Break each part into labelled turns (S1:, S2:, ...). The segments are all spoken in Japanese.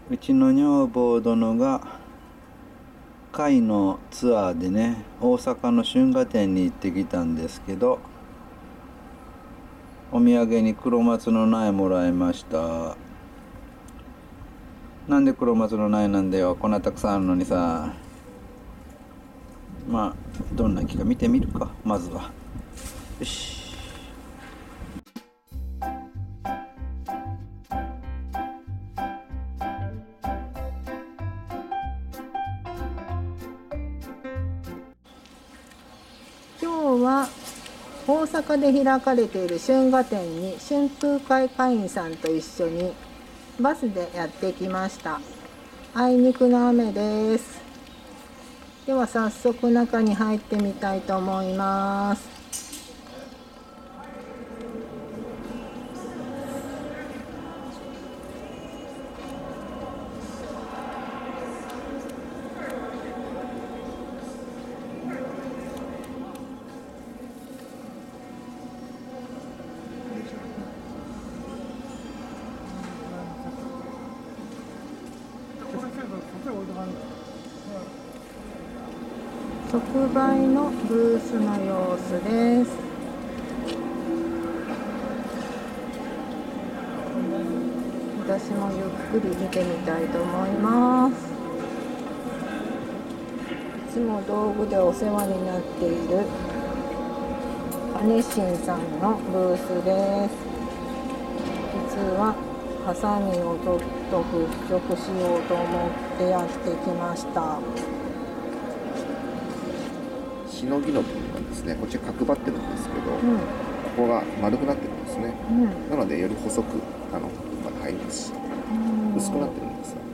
S1: うちの女房殿が会のツアーでね、大阪の春画展に行ってきたんですけど、お土産に黒松の苗もらいました。なんで黒松の苗なんだよ、こんなたくさんあるのにさ。まあどんな木か見てみるか、まずは。よし。
S2: 今日は大阪で開かれている春画展に春風会会員さんと一緒にバスでやってきました。あいにくの雨です。では早速中に入ってみたいと思います。即売のブースの様子です。私もゆっくり見てみたいと思います。いつも道具でお世話になっている金新さんのブースです。実はハサミをちょっと払拭しようと思ってやってきました。
S3: しのぎの部分がですね、こっち角張ってるんですけど、ここが丸くなってるんですね、なのでより細くまで入りますし、薄くなってるんですよ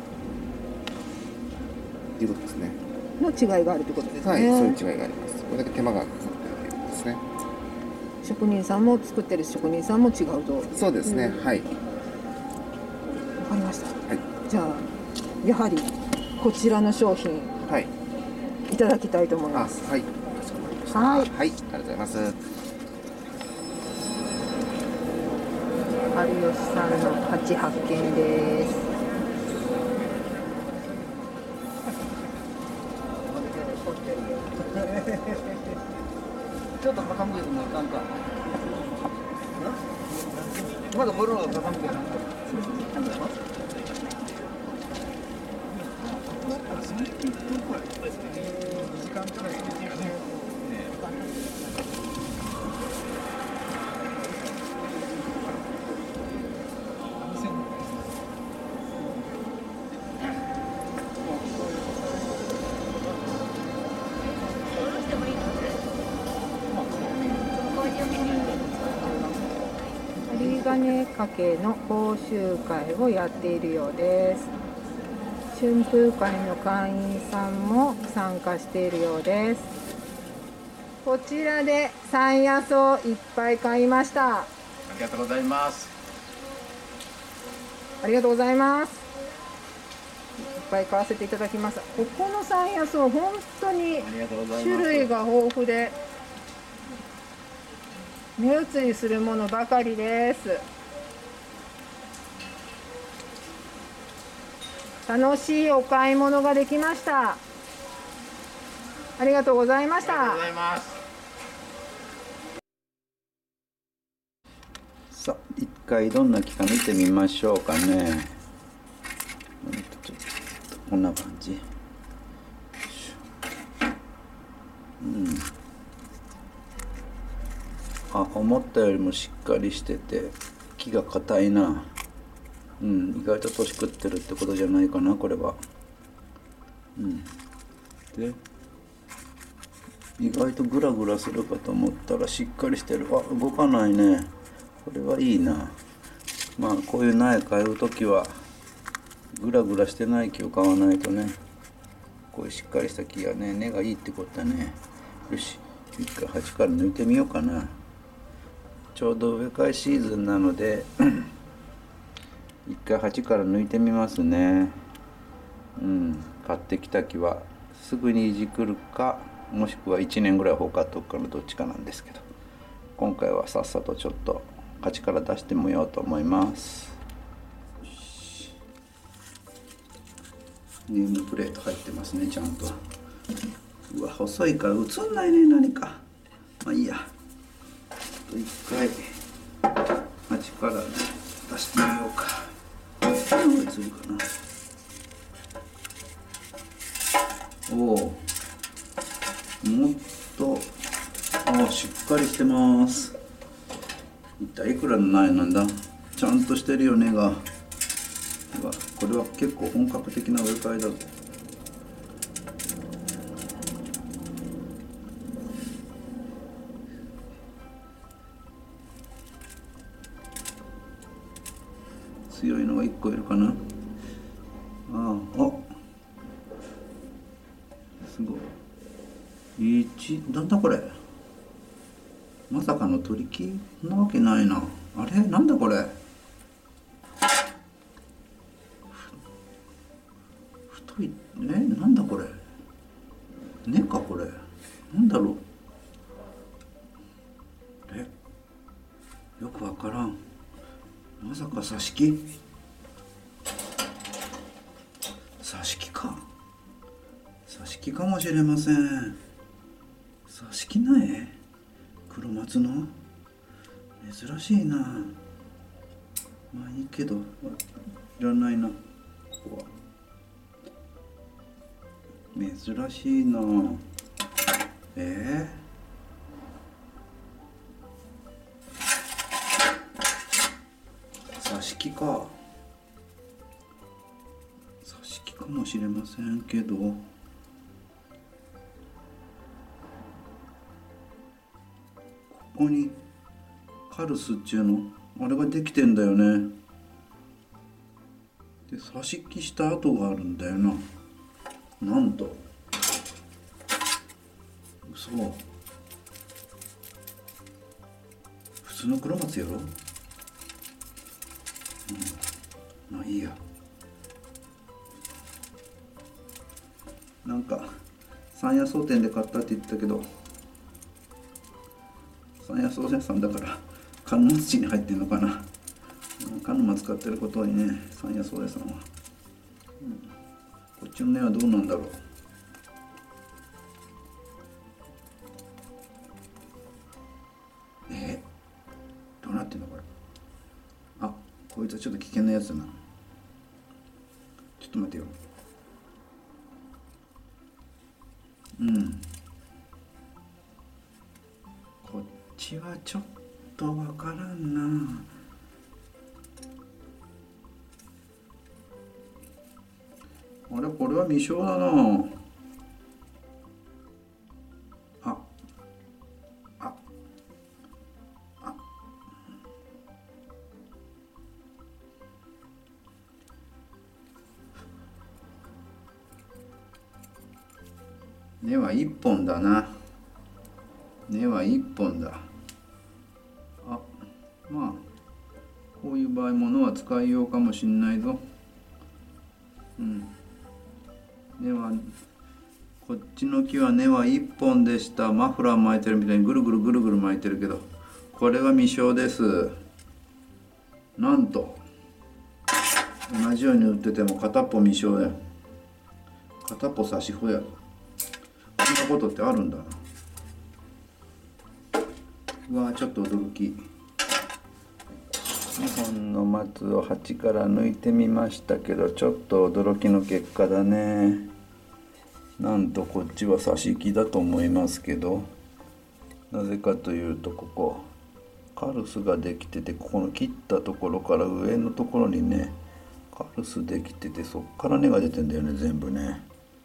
S3: っていうことですね。
S2: の違いがあるということですね。
S3: はい、そういう違いがあります。これだけ手間がかかってるということですね。
S2: 職人さんも作ってる職人さんも違うと。
S3: そうですね、はい。
S2: わかりました。
S3: はい。
S2: じゃあやはりこちらの商品、
S3: はい、
S2: いただきたいと思います。
S3: はい、かしこまりました。
S2: はい、
S3: はい、ありがとうございます。
S2: 有吉さんの鉢発見です。
S4: ちょっと傾けてもいかんか。まだボロが傾けなんか。時間とか
S2: 針金掛けの講習会をやっているようです。春風会の会員さんも参加しているようです。こちらで山野草いっぱい買いました。
S5: ありがとうございます。
S2: ありがとうございます。いっぱい買わせていただきました。ここの山野草本当に種類が豊富で目移りするものばかりです。楽しいお買い物ができました。ありがとうございました。
S5: ありがとうございます。
S1: さあ一回どんな木か見てみましょうかね。ちょっとこんな感じ。思ったよりもしっかりしてて木が硬いな。意外と年食ってるってことじゃないかな、これは。で意外とグラグラするかと思ったらしっかりしてる。動かないね。これはいいな。まあこういう苗買う時はグラグラしてない木を買わないとね。こういうしっかりした木はね、根がいいってことだね。よし、一回鉢から抜いてみようかな。ちょうど植え替えシーズンなので一回鉢から抜いてみますね。買ってきた木はすぐにいじくるか、もしくは1年ぐらい放っとくかのどっちかなんですけど、今回はさっさとちょっと鉢から出してみようと思います。 ネームプレート入ってますね、ちゃんと。うわ、細いから映んないね、何か。まあいいや。一回鉢から出してみようか。何が映るかな。おお、もっとしっかりしてます。一体いくらの苗なんだ。ちゃんとしてるよねが。これは結構本格的な植え替えだぞ。強いのが1個いるかな。すごい。なんだこれ。まさかの取り木？そんなわけないな。あれなんだこれ。太い。なんだこれ。根かこれ。なんだろう。よくわからん。まさか挿し木？挿し木か。挿し木かもしれません。挿し木苗？黒松の？珍しいな。まあいいけど、いらないな。ここは珍しいな。挿し木か。挿し木かもしれませんけど、ここにカルスっちゅうのあれができてんだよね。で挿し木した跡があるんだよな。なんと嘘。普通の黒松やろ。まあいいや。なんか山野草店で買ったって言ってたけど、山野草屋さんだから鹿沼土に入ってんのかな。鹿沼使ってることにね、山野草屋さんは、こっちの根はどうなんだろう。どうなってんのこれ。こいつはちょっと危険なやつだな。ちょっと待てよ。こっちはちょっとわからんな。あれ、これは未生だな。根は一本だな。根は一本だ。まあこういう場合物は使いようかもしんないぞ。根はこっちの木は根は一本でした。マフラー巻いてるみたいにぐるぐるぐるぐる巻いてるけど、これは未生です。なんと同じように売ってても片っぽ未生や、片っぽ挿し穂や。こんなことってあるんだな。うわ、ちょっと驚き。2本の松を鉢から抜いてみましたけど、ちょっと驚きの結果だね。なんとこっちは挿し木だと思いますけど、なぜかというとここカルスができてて、ここの切ったところから上のところにねカルスできてて、そっから根が出てんだよね、全部ね。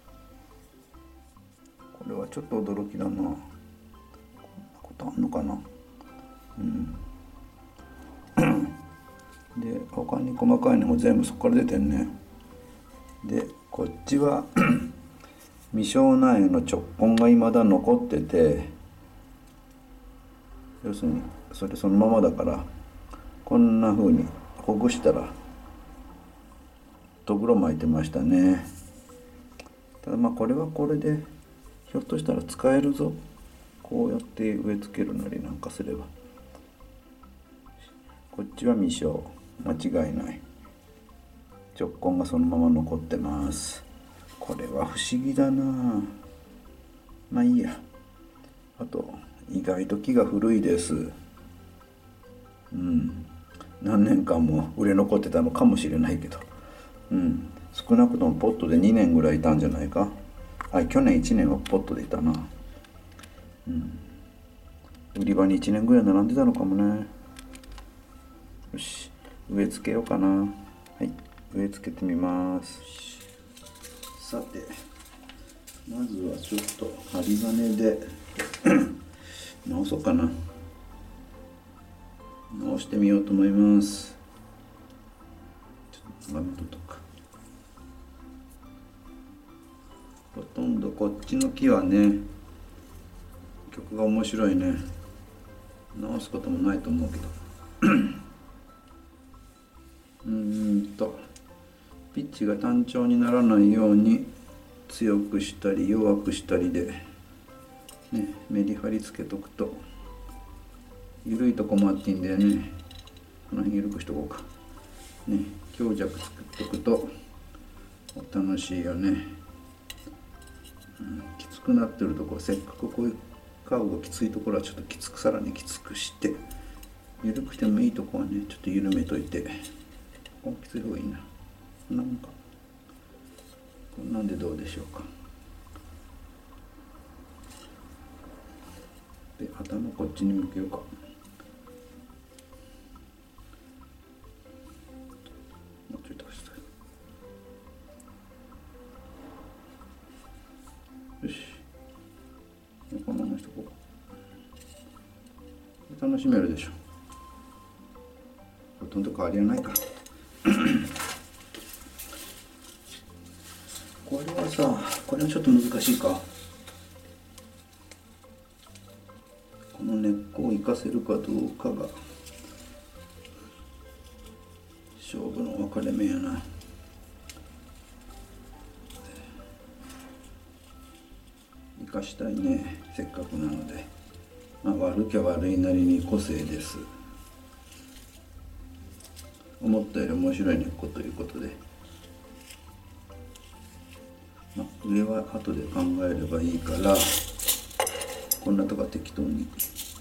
S1: これはちょっと驚きだな。こんなことあんのかな。で他に細かいのも全部そこから出てんね。でこっちは未生苗の直根が未だ残ってて、要するにそれそのままだから、こんな風にほぐしたらとぐろ巻いてましたね。ただまあこれはこれでひょっとしたら使えるぞ。こうやって植え付けるなりなんかすれば。こっちは未生、間違いない。直根がそのまま残ってます。 これは不思議だな。まあいいや。あと意外と木が古いです。何年間も売れ残ってたのかもしれないけど、少なくともポットで2年ぐらいいたんじゃないか。去年1年はポットでいたな。売り場に1年ぐらい並んでたのかもね。よし、植え付けようかな。はい、植え付けてみます。さて、まずはちょっと針金で直そうかな。直してみようと思います。ちょっと長めとか。ほとんどこっちの木はね、曲が面白いね。直すこともないと思うけどピッチが単調にならないように強くしたり弱くしたりで、ね、メリハリつけとくと緩いとこもあっていいんだよね。この辺緩くしとこうかね。強弱作っとくとお楽しいよね。きつくなってるところ、せっかくこういうカーブがきついところはちょっときつく、さらにきつくして、緩くしてもいいところはねちょっと緩めといて、ここきつい方がいいな。こんなもんか。こんなんでどうでしょうか。で、頭こっちに向けようか。もうちょいとかしたい。よし、このまましとこうか。楽しめるでしょ。ほとんど変わりはないかこれはさ、これはちょっと難しいか。この根っこを生かせるかどうかが勝負の分かれ目やな。生かしたいね、せっかくなので。悪きゃ悪いなりに個性です。思ったより面白い根っこということで、上は後で考えればいいから、こんなとこは適当に、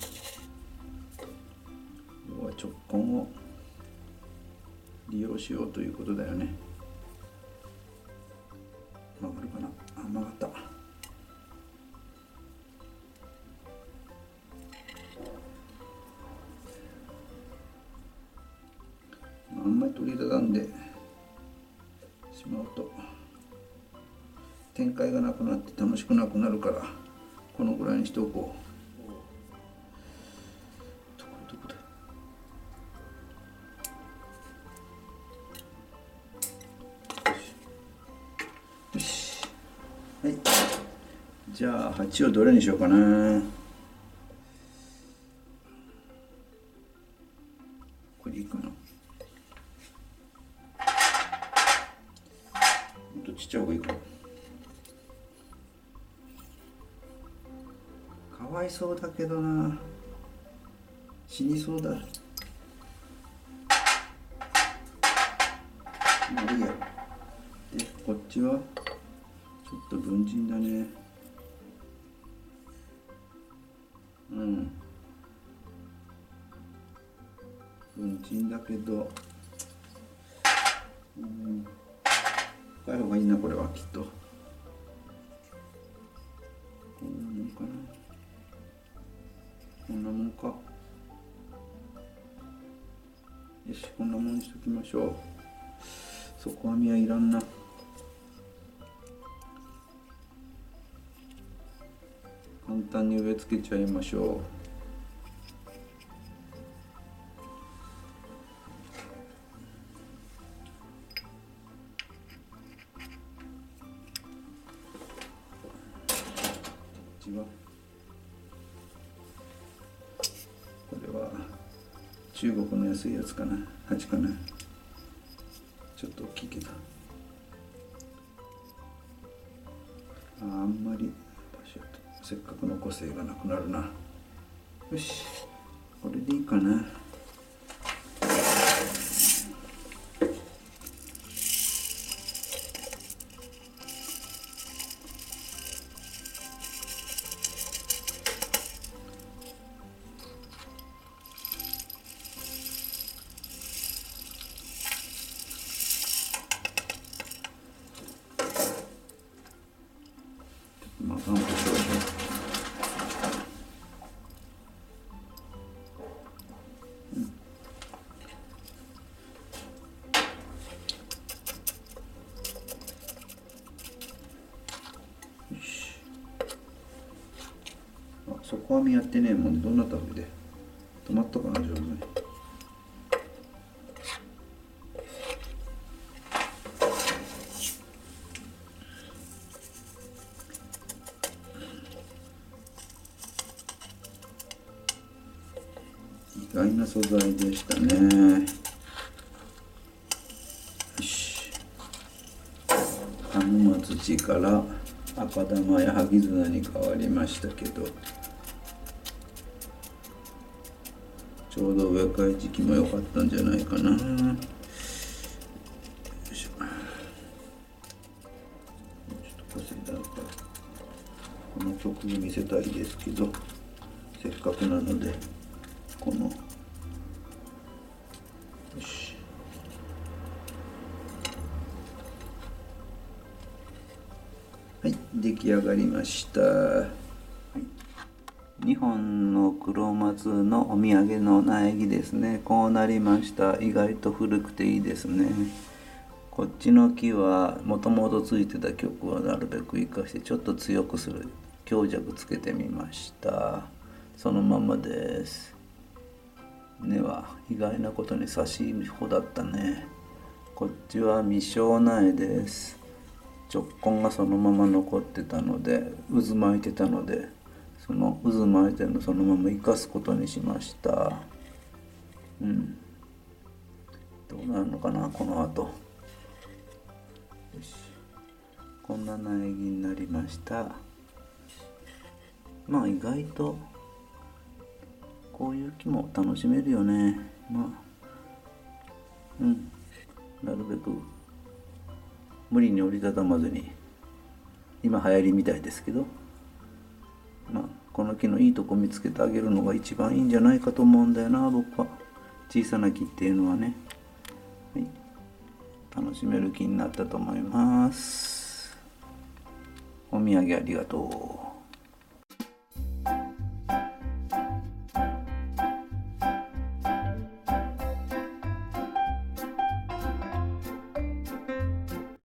S1: 要は直根を利用しようということだよね。曲がるかな。曲がった。あんまり取り畳んでしまうと展開がなくなって楽しくなくなるから、このぐらいにしておこう。どこだ。よし。はい。じゃあ鉢をどれにしようかな。これいいかな。もっとちっちゃい方がいいか。かわいそうだけどな。死にそうだ。まあいいや。で、こっちはちょっと文人だね。文人だけど、深い方がいいな、これはきっと。こんなもんかな。こんなもんか。よし、こんなもんにしときましょう。底編みはいらんな。簡単に植え付けちゃいましょう。こっちはこれは中国の安いやつかな。鉢かな。ちょっと大きいけど、あんまりせっかくの個性がなくなるな。よし、これでいいかな。 まあ散歩しましょう。よし。あ、底編みやってねえもんで、どんな旅で止まったかな、上手に。意外な素材でしたね。よし。鹿沼土から赤玉や萩綱に変わりましたけど、ちょうど植え替え時期も良かったんじゃないかな。よいしょ。ちょっと稼いだのか、この曲見せたいですけど、せっかくなのでこの、よし。はい、出来上がりました。はい、2本の黒松のお土産の苗木ですね。こうなりました。意外と古くていいですね。こっちの木はもともとついてた曲はなるべく生かしてちょっと強くする、強弱つけてみました。そのままです。根は意外なことに差し穂だったね。こっちは未生苗です。直根がそのまま残ってたので、渦巻いてたので、その渦巻いてるのそのまま生かすことにしました。どうなるのかな、この後。よし、こんな苗木になりました。まあ意外とこういう木も楽しめるよね。なるべく無理に折りたたまずに、今流行りみたいですけど、この木のいいとこ見つけてあげるのが一番いいんじゃないかと思うんだよな、僕は。小さな木っていうのはね、はい、楽しめる木になったと思います。お土産ありがとう。